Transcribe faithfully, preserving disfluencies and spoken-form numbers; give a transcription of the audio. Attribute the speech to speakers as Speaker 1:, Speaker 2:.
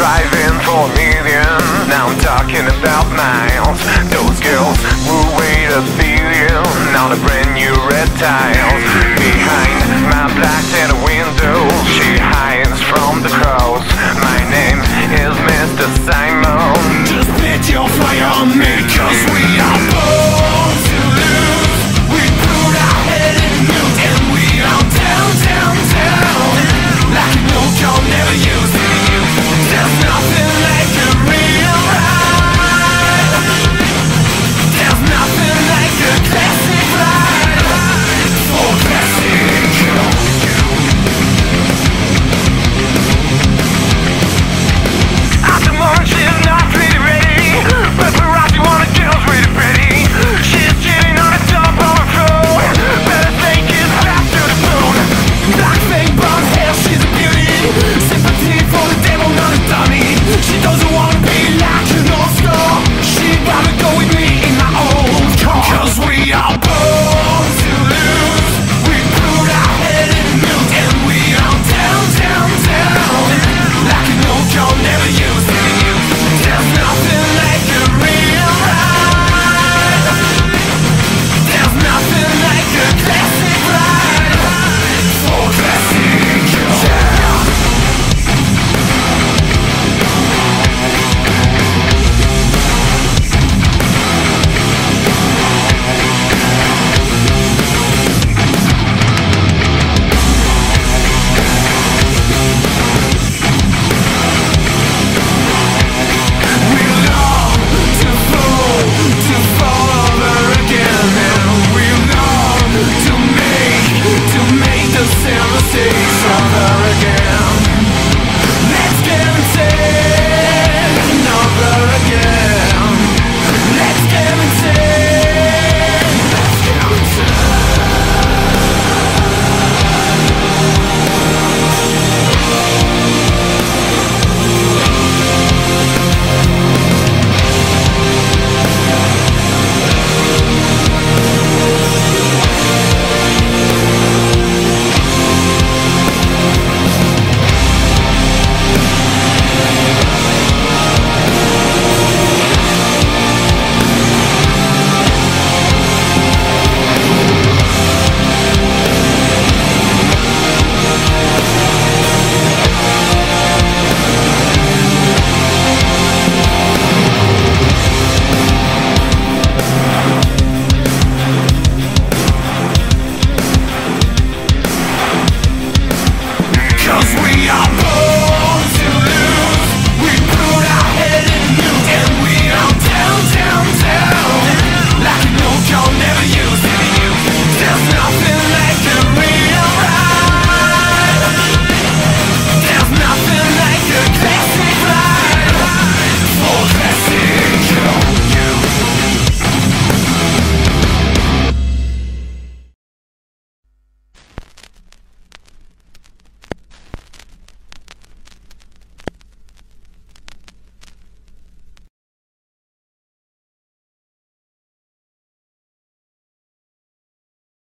Speaker 1: driving for a million. Now I'm talking about miles. Those girls will wait a billion on a brand new red tile. Behind my black tent window, she hides from the crows. My name is Mister Simon.
Speaker 2: Just bet your fire on me, cause we are born to lose. We put our head in mute and we are down, down, down. Like a note you'll never use. There's nothing like a real ride. There's nothing like a classic ride. For classic.
Speaker 1: After morning she's not really ready, but Paparazzi wanna girl's really pretty. She's cheating on the top of her phone. Better think it's back to the bone.
Speaker 2: Black fake blonde hair, she's a beauty. Sympathy for the devil, not a dummy. She doesn't wanna be like an Oscar. She'd rather go with me in my old car. Cause we are born to lose. We put our head in mute and we are down, down, down. Like a note you'll never use. There's nothing like a real ride. There's nothing like a classic ride. For classic, yeah. We long to fall, to fall over again. And we long to make, to make the same mistakes.